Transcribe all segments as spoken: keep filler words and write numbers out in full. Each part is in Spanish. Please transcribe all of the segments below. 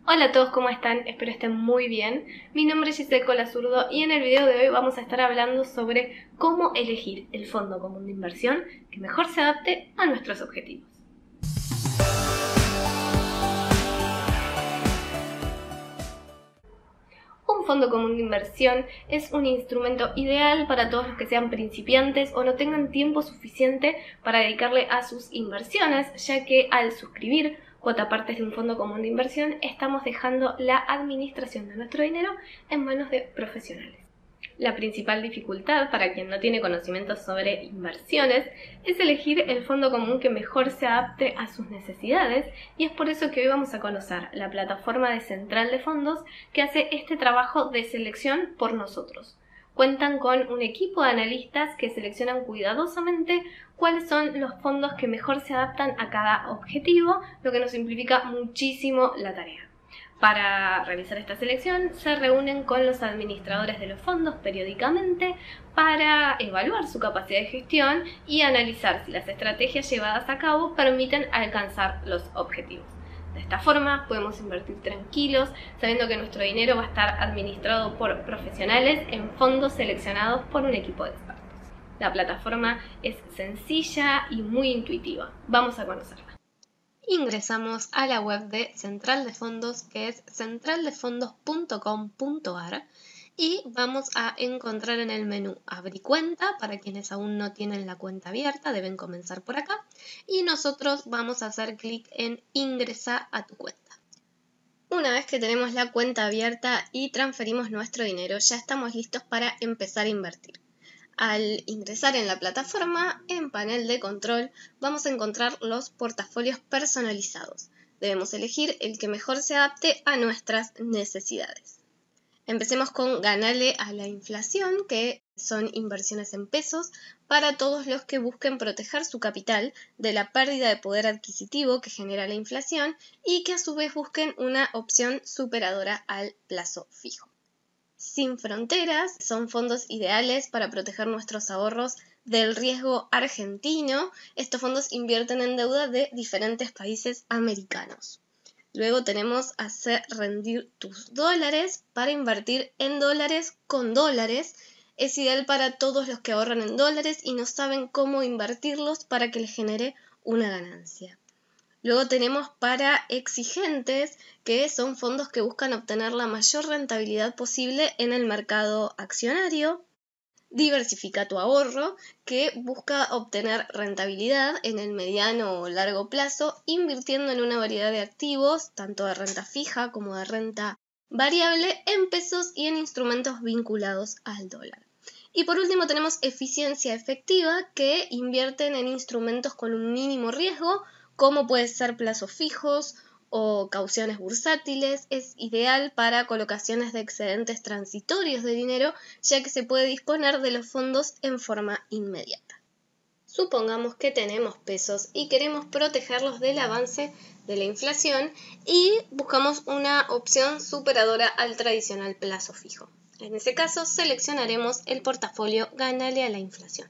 Hola a todos, ¿cómo están? Espero estén muy bien. Mi nombre es Giselle Colazurdo y en el video de hoy vamos a estar hablando sobre cómo elegir el fondo común de inversión que mejor se adapte a nuestros objetivos. Un fondo común de inversión es un instrumento ideal para todos los que sean principiantes o no tengan tiempo suficiente para dedicarle a sus inversiones, ya que al suscribir cuota partes de un fondo común de inversión estamos dejando la administración de nuestro dinero en manos de profesionales. La principal dificultad para quien no tiene conocimientos sobre inversiones es elegir el fondo común que mejor se adapte a sus necesidades, y es por eso que hoy vamos a conocer la plataforma de Central de Fondos que hace este trabajo de selección por nosotros. Cuentan con un equipo de analistas que seleccionan cuidadosamente cuáles son los fondos que mejor se adaptan a cada objetivo, lo que nos simplifica muchísimo la tarea. Para realizar esta selección se reúnen con los administradores de los fondos periódicamente para evaluar su capacidad de gestión y analizar si las estrategias llevadas a cabo permiten alcanzar los objetivos. De esta forma podemos invertir tranquilos, sabiendo que nuestro dinero va a estar administrado por profesionales en fondos seleccionados por un equipo de expertos. La plataforma es sencilla y muy intuitiva. Vamos a conocerla. Ingresamos a la web de Central de Fondos, que es central de fondos punto com punto a r, y vamos a encontrar en el menú Abrir cuenta. Para quienes aún no tienen la cuenta abierta, deben comenzar por acá, y nosotros vamos a hacer clic en Ingresa a tu cuenta. Una vez que tenemos la cuenta abierta y transferimos nuestro dinero, ya estamos listos para empezar a invertir. Al ingresar en la plataforma, en panel de control, vamos a encontrar los portafolios personalizados. Debemos elegir el que mejor se adapte a nuestras necesidades. Empecemos con Ganale a la inflación, que son inversiones en pesos para todos los que busquen proteger su capital de la pérdida de poder adquisitivo que genera la inflación y que a su vez busquen una opción superadora al plazo fijo. Sin Fronteras son fondos ideales para proteger nuestros ahorros del riesgo argentino. Estos fondos invierten en deuda de diferentes países americanos. Luego tenemos Hacer rendir tus dólares para invertir en dólares con dólares. Es ideal para todos los que ahorran en dólares y no saben cómo invertirlos para que les genere una ganancia. Luego tenemos Para Exigentes, que son fondos que buscan obtener la mayor rentabilidad posible en el mercado accionario. Diversifica tu ahorro, que busca obtener rentabilidad en el mediano o largo plazo, invirtiendo en una variedad de activos, tanto de renta fija como de renta variable, en pesos y en instrumentos vinculados al dólar. Y por último tenemos Eficiencia Efectiva, que invierten en instrumentos con un mínimo riesgo, como puede ser plazos fijos o cauciones bursátiles. Es ideal para colocaciones de excedentes transitorios de dinero, ya que se puede disponer de los fondos en forma inmediata. Supongamos que tenemos pesos y queremos protegerlos del avance de la inflación y buscamos una opción superadora al tradicional plazo fijo. En ese caso seleccionaremos el portafolio Ganale a la inflación.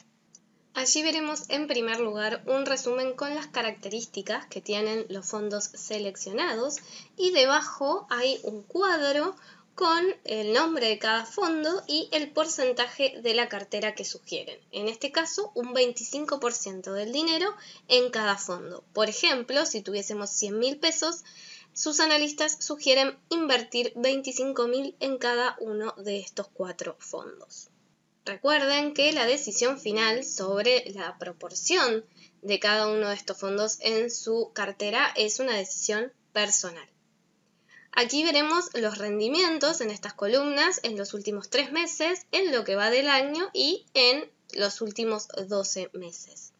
Allí veremos en primer lugar un resumen con las características que tienen los fondos seleccionados, y debajo hay un cuadro con el nombre de cada fondo y el porcentaje de la cartera que sugieren. En este caso, un veinticinco por ciento del dinero en cada fondo. Por ejemplo, si tuviésemos cien mil pesos, sus analistas sugieren invertir veinticinco mil en cada uno de estos cuatro fondos. Recuerden que la decisión final sobre la proporción de cada uno de estos fondos en su cartera es una decisión personal. Aquí veremos los rendimientos en estas columnas en los últimos tres meses, en lo que va del año y en los últimos doce meses.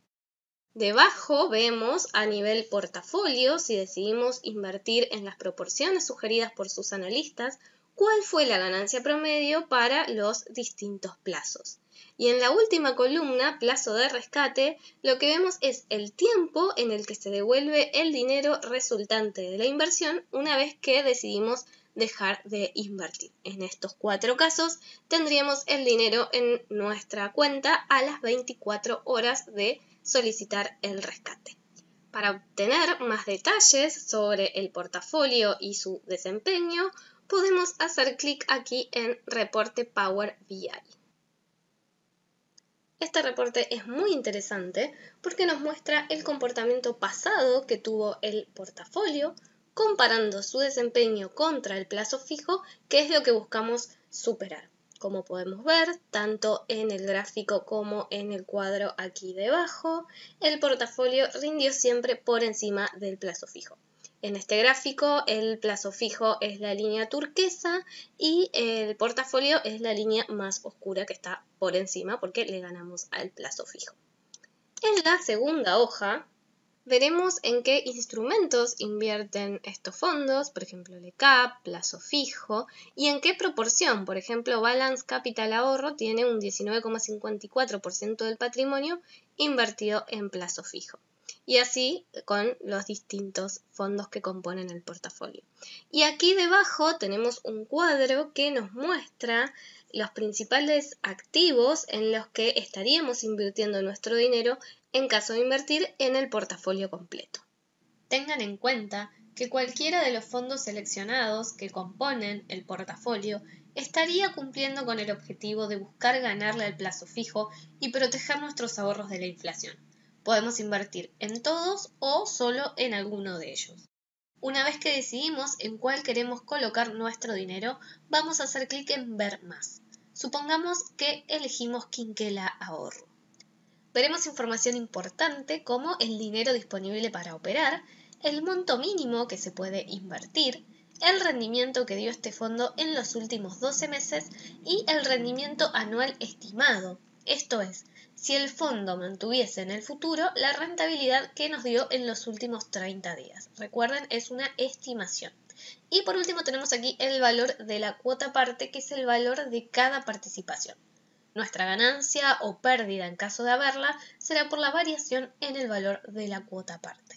Debajo vemos a nivel portafolio, si decidimos invertir en las proporciones sugeridas por sus analistas, cuál fue la ganancia promedio para los distintos plazos. Y en la última columna, plazo de rescate, lo que vemos es el tiempo en el que se devuelve el dinero resultante de la inversión una vez que decidimos dejar de invertir. En estos cuatro casos tendríamos el dinero en nuestra cuenta a las veinticuatro horas de solicitar el rescate. Para obtener más detalles sobre el portafolio y su desempeño, podemos hacer clic aquí en Reporte Power B I. Este reporte es muy interesante porque nos muestra el comportamiento pasado que tuvo el portafolio, comparando su desempeño contra el plazo fijo, que es lo que buscamos superar. Como podemos ver, tanto en el gráfico como en el cuadro aquí debajo, el portafolio rindió siempre por encima del plazo fijo. En este gráfico el plazo fijo es la línea turquesa y el portafolio es la línea más oscura que está por encima porque le ganamos al plazo fijo. En la segunda hoja veremos en qué instrumentos invierten estos fondos, por ejemplo el E C A P, plazo fijo, y en qué proporción. Por ejemplo, Balance Capital Ahorro tiene un diecinueve coma cincuenta y cuatro por ciento del patrimonio invertido en plazo fijo. Y así con los distintos fondos que componen el portafolio. Y aquí debajo tenemos un cuadro que nos muestra los principales activos en los que estaríamos invirtiendo nuestro dinero en caso de invertir en el portafolio completo. Tengan en cuenta que cualquiera de los fondos seleccionados que componen el portafolio estaría cumpliendo con el objetivo de buscar ganarle al plazo fijo y proteger nuestros ahorros de la inflación. Podemos invertir en todos o solo en alguno de ellos. Una vez que decidimos en cuál queremos colocar nuestro dinero, vamos a hacer clic en Ver más. Supongamos que elegimos Quinquela Ahorro. Veremos información importante como el dinero disponible para operar, el monto mínimo que se puede invertir, el rendimiento que dio este fondo en los últimos doce meses y el rendimiento anual estimado. Esto es, si el fondo mantuviese en el futuro la rentabilidad que nos dio en los últimos treinta días. Recuerden, es una estimación. Y por último tenemos aquí el valor de la cuota parte, que es el valor de cada participación. Nuestra ganancia o pérdida en caso de haberla será por la variación en el valor de la cuota parte.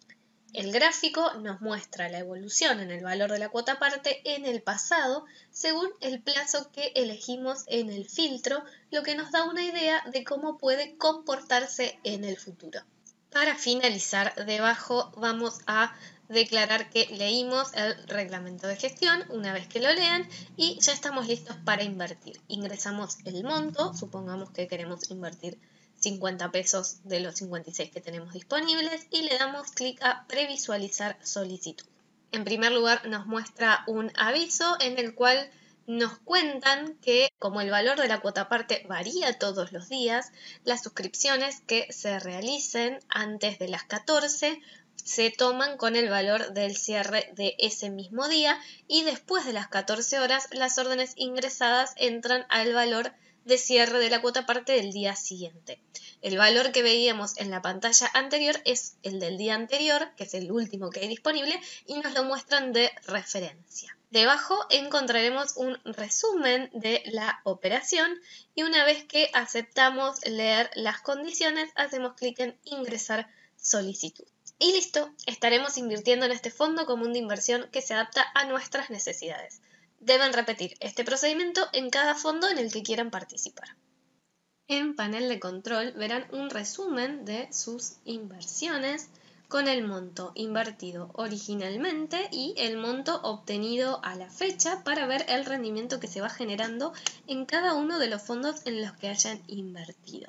El gráfico nos muestra la evolución en el valor de la cuota parte en el pasado según el plazo que elegimos en el filtro, lo que nos da una idea de cómo puede comportarse en el futuro. Para finalizar, debajo vamos a declarar que leímos el reglamento de gestión una vez que lo lean y ya estamos listos para invertir. Ingresamos el monto, supongamos que queremos invertir cincuenta pesos de los cincuenta y seis que tenemos disponibles y le damos clic a previsualizar solicitud. En primer lugar nos muestra un aviso en el cual nos cuentan que como el valor de la cuota parte varía todos los días, las suscripciones que se realicen antes de las catorce se toman con el valor del cierre de ese mismo día y después de las catorce horas las órdenes ingresadas entran al valor de cierre de la cuota parte del día siguiente. El valor que veíamos en la pantalla anterior es el del día anterior, que es el último que hay disponible, y nos lo muestran de referencia. Debajo encontraremos un resumen de la operación y una vez que aceptamos leer las condiciones, hacemos clic en ingresar solicitud. Y listo, estaremos invirtiendo en este fondo común de inversión que se adapta a nuestras necesidades. Deben repetir este procedimiento en cada fondo en el que quieran participar. En panel de control verán un resumen de sus inversiones con el monto invertido originalmente y el monto obtenido a la fecha para ver el rendimiento que se va generando en cada uno de los fondos en los que hayan invertido.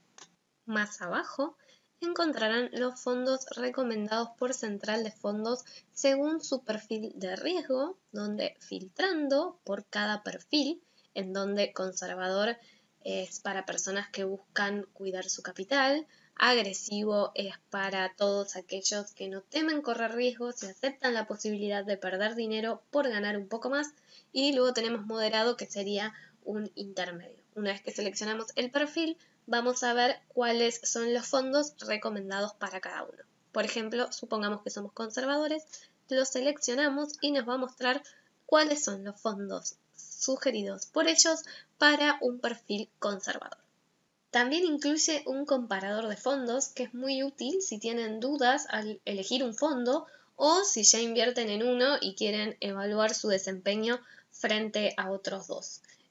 Más abajo encontrarán los fondos recomendados por Central de Fondos según su perfil de riesgo, donde filtrando por cada perfil, en donde conservador es para personas que buscan cuidar su capital, agresivo es para todos aquellos que no temen correr riesgos y aceptan la posibilidad de perder dinero por ganar un poco más, y luego tenemos moderado, que sería un intermedio. Una vez que seleccionamos el perfil, vamos a ver cuáles son los fondos recomendados para cada uno. Por ejemplo, supongamos que somos conservadores, los seleccionamos y nos va a mostrar cuáles son los fondos sugeridos por ellos para un perfil conservador. También incluye un comparador de fondos que es muy útil si tienen dudas al elegir un fondo o si ya invierten en uno y quieren evaluar su desempeño frente a otros dos.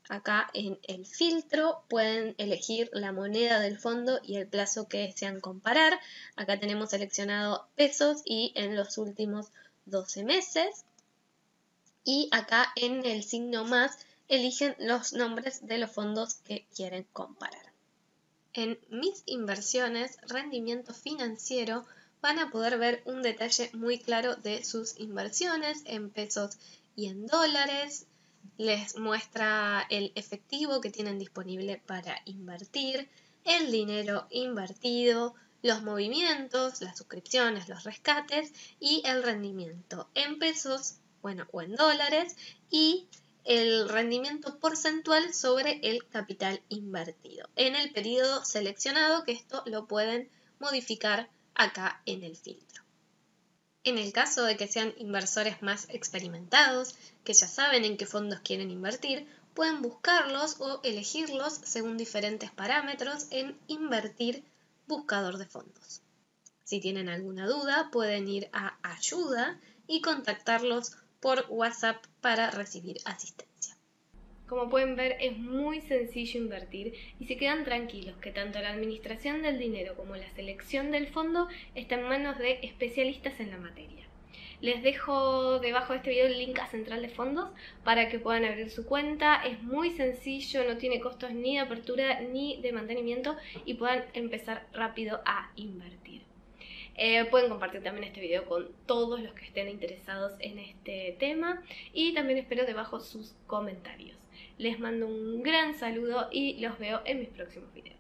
Acá en el filtro pueden elegir la moneda del fondo y el plazo que desean comparar. Acá tenemos seleccionado pesos y en los últimos doce meses. Y acá en el signo más eligen los nombres de los fondos que quieren comparar. En Mis Inversiones, Rendimiento Financiero, van a poder ver un detalle muy claro de sus inversiones en pesos y en dólares. Les muestra el efectivo que tienen disponible para invertir, el dinero invertido, los movimientos, las suscripciones, los rescates y el rendimiento en pesos, bueno, o en dólares, y el rendimiento porcentual sobre el capital invertido en el periodo seleccionado, que esto lo pueden modificar acá en el filtro. En el caso de que sean inversores más experimentados, que ya saben en qué fondos quieren invertir, pueden buscarlos o elegirlos según diferentes parámetros en Invertir, buscador de fondos. Si tienen alguna duda, pueden ir a Ayuda y contactarlos por WhatsApp para recibir asistencia. Como pueden ver, es muy sencillo invertir y se quedan tranquilos que tanto la administración del dinero como la selección del fondo está en manos de especialistas en la materia. Les dejo debajo de este video el link a Central de Fondos para que puedan abrir su cuenta. Es muy sencillo, no tiene costos ni de apertura ni de mantenimiento y puedan empezar rápido a invertir. Eh, pueden compartir también este video con todos los que estén interesados en este tema y también espero debajo sus comentarios. Les mando un gran saludo y los veo en mis próximos videos.